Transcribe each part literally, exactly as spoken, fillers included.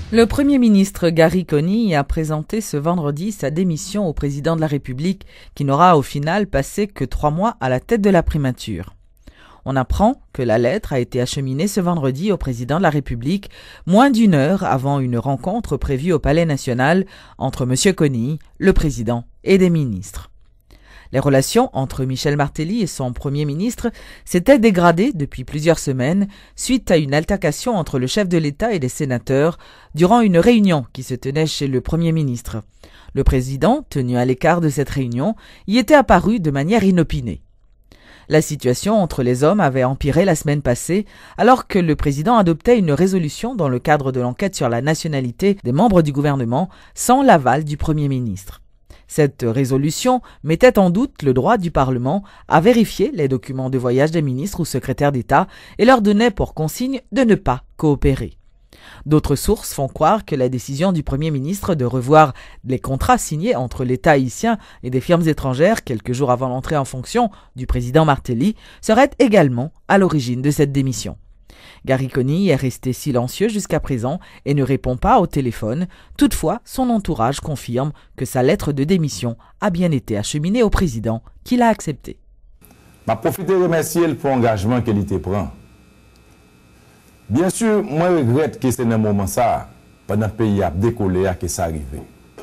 Le Premier ministre Gary Conille a présenté ce vendredi sa démission au président de la République, qui n'aura au final passé que trois mois à la tête de la primature. On apprend que la lettre a été acheminée ce vendredi au président de la République, moins d'une heure avant une rencontre prévue au Palais national entre M. Conille, le président, et des ministres. Les relations entre Michel Martelly et son Premier ministre s'étaient dégradées depuis plusieurs semaines suite à une altercation entre le chef de l'État et les sénateurs durant une réunion qui se tenait chez le Premier ministre. Le président, tenu à l'écart de cette réunion, y était apparu de manière inopinée. La situation entre les hommes avait empiré la semaine passée alors que le président adoptait une résolution dans le cadre de l'enquête sur la nationalité des membres du gouvernement sans l'aval du Premier ministre. Cette résolution mettait en doute le droit du Parlement à vérifier les documents de voyage des ministres ou secrétaires d'État et leur donnait pour consigne de ne pas coopérer. D'autres sources font croire que la décision du Premier ministre de revoir les contrats signés entre l'État haïtien et des firmes étrangères quelques jours avant l'entrée en fonction du président Martelly serait également à l'origine de cette démission. Gary Conille est resté silencieux jusqu'à présent et ne répond pas au téléphone. Toutefois, son entourage confirme que sa lettre de démission a bien été acheminée au président, qui l'a acceptée. Je profite de remercier pour l'engagement qu'il prend. Bien sûr, moi je regrette que c'est un moment ça, pendant que le pays a décollé, que ça arrive.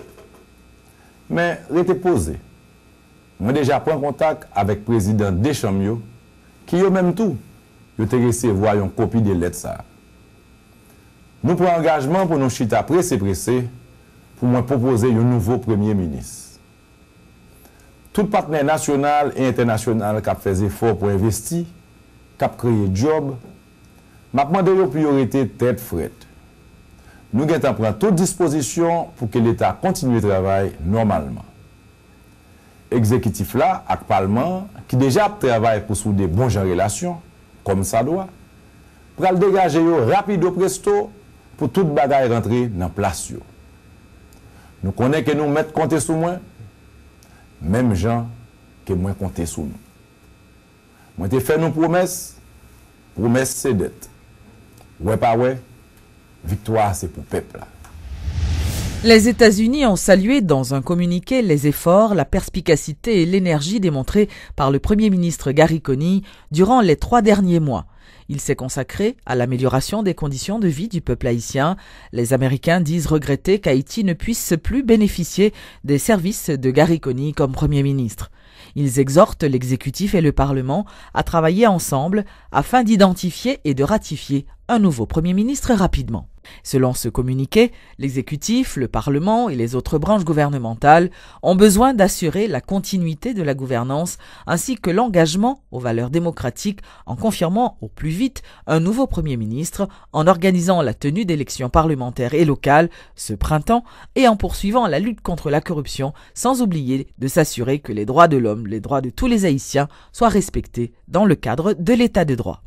Mais je posé. Moi déjà pris contact avec le président Deschamps, qui est même tout. Je te recevoir une copie de lettre ça. Nous prenons engagement pour nous chita pressé pressé pour me proposer un nouveau Premier ministre. Tout partenaire national et international qui a fait effort pour investir, qui a créé job, m'a demandé une priorité tête frette. Nous allons prendre toute disposition pour que l'État continue le travail normalement. Exécutif là, avec le Parlement, qui déjà travaille pour souder bonnes relations, comme ça doit, pour le dégager rapide au presto pour toute bagaille rentrer dans place. Nous connaissons que nous mettons compter sur moi, même gens que moi compter sur nous. Moi te fait nos promesses, promesses c'est dette. Ouais pas ouais, victoire c'est pour le peuple. Les États-Unis ont salué dans un communiqué les efforts, la perspicacité et l'énergie démontrés par le Premier ministre Gary Conille durant les trois derniers mois. Il s'est consacré à l'amélioration des conditions de vie du peuple haïtien. Les Américains disent regretter qu'Haïti ne puisse plus bénéficier des services de Gary Conille comme Premier ministre. Ils exhortent l'exécutif et le Parlement à travailler ensemble afin d'identifier et de ratifier un nouveau Premier ministre rapidement. Selon ce communiqué, l'exécutif, le Parlement et les autres branches gouvernementales ont besoin d'assurer la continuité de la gouvernance ainsi que l'engagement aux valeurs démocratiques en confirmant au plus vite un nouveau Premier ministre, en organisant la tenue d'élections parlementaires et locales ce printemps et en poursuivant la lutte contre la corruption, sans oublier de s'assurer que les droits de l'homme, les droits de tous les Haïtiens soient respectés dans le cadre de l'état de droit.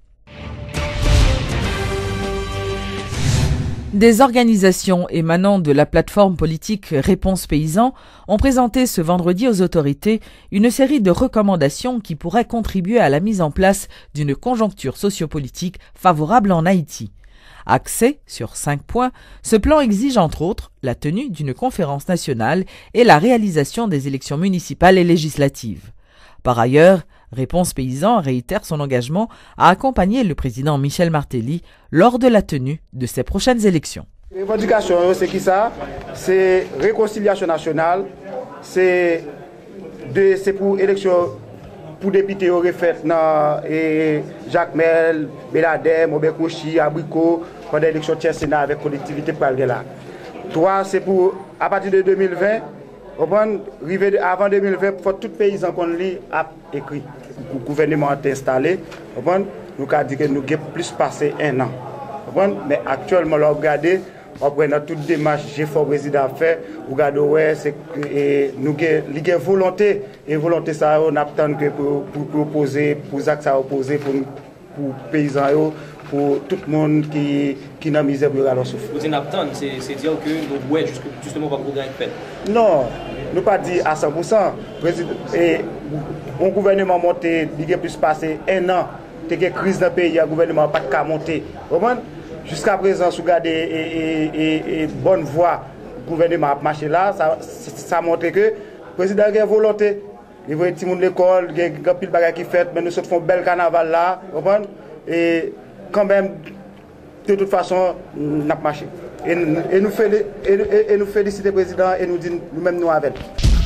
Des organisations émanant de la plateforme politique Réponse Paysan ont présenté ce vendredi aux autorités une série de recommandations qui pourraient contribuer à la mise en place d'une conjoncture sociopolitique favorable en Haïti. Axé sur cinq points, ce plan exige entre autres la tenue d'une conférence nationale et la réalisation des élections municipales et législatives. Par ailleurs, Réponse Paysan réitère son engagement à accompagner le président Michel Martelly lors de la tenue de ses prochaines élections. Revendication, c'est qui ça? C'est réconciliation nationale, c'est de, pour élection pour député au refait dans Jacques Mel, Beladem, Obekouchi, Abriko, pendant l'élection de Sénat avec collectivité pour aller là. Trois, c'est pour, à partir de deux mille vingt, avant deux mille vingt, il faut tout paysan qu'on lit a écrit. Le gouvernement est installé. Nous avons dit que nous avons plus passé un an. Mais actuellement, nous regardons, après toute démarche que le président a fait, nous regardons, nous avons volonté. Et volonté, ça, on attend que pour proposer, pour ça, ça opposer pour les paysans, pour tout le monde qui qui n'a misère pour la souffrir. Vous dites c'est dire que nous ouais justement pas pour gagner fait. Non, nous pas dit à cent pour cent. Et un gouvernement monté, il a plus passé un an, il y a une crise dans le pays, le gouvernement n'a pas de cas monter. jusqu'à présent, si vous regardez et, et, et bonne voie, le gouvernement a marché là, ça, ça montre que le président a une volonté. Il veut tout le monde l'école, il y a un pile de bagages qui fait, mais nous faisons un bel carnaval là, vous comprenez? Et quand même, de toute façon, nous avons marché. Et, et, nous félicitons et, et nous félicitons le président et nous disons nous-mêmes nous avec.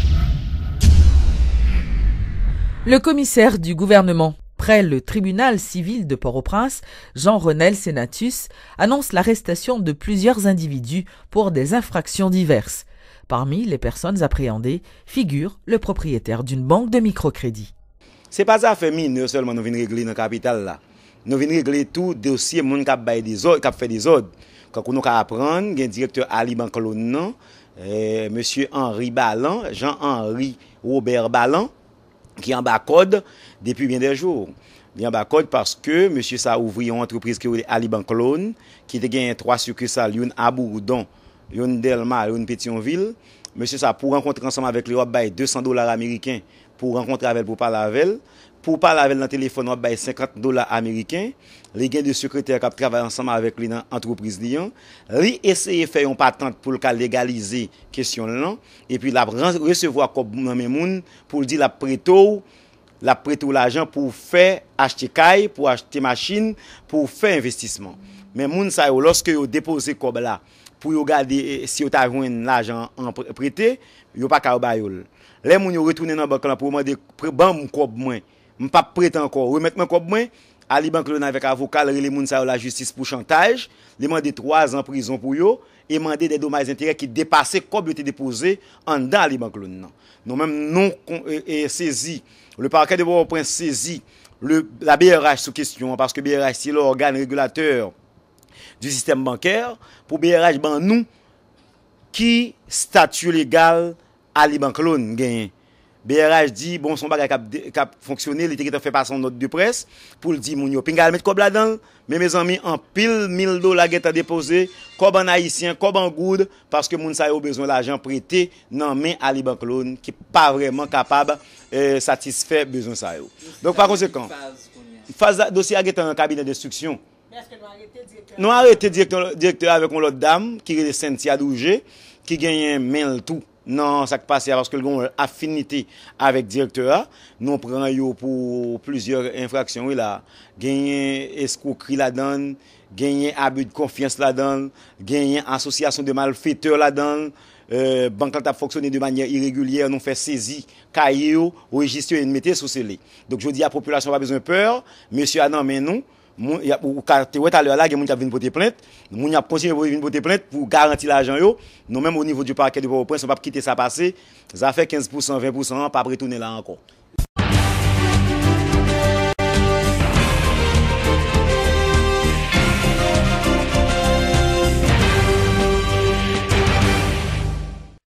Le commissaire du gouvernement près le tribunal civil de Port-au-Prince, Jean-Renel Senatus, annonce l'arrestation de plusieurs individus pour des infractions diverses. Parmi les personnes appréhendées figure le propriétaire d'une banque de microcrédit. C'est pas ça fait mineur seulement nous venons régler dans la capitale là. Nous venons régler tout dossier moun k'ap bay des ordres, k'ap fait des ordres. Quand nous ka apprendre, un directeur Ali Bancolon, euh, monsieur Henri Ballan, Jean-Henri Robert Ballan, qui est en bas code depuis bien des jours. Il est en bas code parce que monsieur ça a ouvert une entreprise qui est Ali Bancolon, qui a gagné trois succursales, une à Bourdon, une Delma, une Pétionville. Monsieur ça pour rencontrer ensemble avec lui, on deux cents dollars américains pour rencontrer avec pour parler avec elle. Pour parler avec dans le téléphone, on paye cinquante dollars américains. Les gains de secrétaire qui travaillent ensemble avec lui dans l'entreprise Lyon. Lui essayer de faire une patente pour le légaliser question là. Et puis la recevoir comme moun pour dire la prêto, la prêto l'argent pour faire acheter caille, pour acheter machine, pour faire investissement. Mais moun ça lorsque yo déposer comme là pour regarder si yo ta joine l'argent en prêté, yo pas ka bayol. Les moun yo retourner dans banque là pour demander ban mon cob moins. Je ne pas prêt encore. Remettre mon cob moins. Ali Bancolon avec avocat, les moun sa la justice pour chantage. Il demande trois ans de prison pour eux. Et demander des dommages d'intérêt qui dépassaient le cob était déposé en dedans Ali Bancolon. Nous même non saisi. Le parquet de Port-au-Prince saisi le, la B R H sous question parce que B R H c'est l'organe régulateur du système bancaire. Pour B R H, ben nous, qui statut légal Ali Bancolon gagne. B R H dit bon son bagage qui a fonctionné, il était fait passer en note de presse pour le dire moun yo pingal mettre cob là-dedans, mais mes amis en pile mille dollars qui a déposé cob en haïtien, cob en goud parce que moun sa yo besoin l'argent prêté dans main Ali Bancolon qui pas vraiment capable euh, satisfaire besoin ça yo. Donc par conséquent, phase dossier a été en cabinet d'instruction. Nous arrêté directeur directeur avec une autre dame qui est Cynthia Douge qui gagne mail tout. Non, ça qui passe parce que l'on a affinité avec directeur, nous prenons yo pour plusieurs infractions là, gagner escroquerie là-dedans, gagner abus de confiance là-dedans, gagner association de malfaiteurs là-dedans, euh, banque a fonctionné de manière irrégulière, nous fait saisie cahier au registre et mettre sous scellé. Donc je dis à la population pas besoin de peur, monsieur a non mais nous il y a ou tout à l'heure là, il y a moun qui vinn porter plainte, moun y a continué pour venir porter plainte pour garantir l'argent yo. Nous même au niveau du parquet de Port-au-Prince, on va pas quitter ça passer. Ça fait quinze pour cent, vingt pour cent, pas retourner là encore.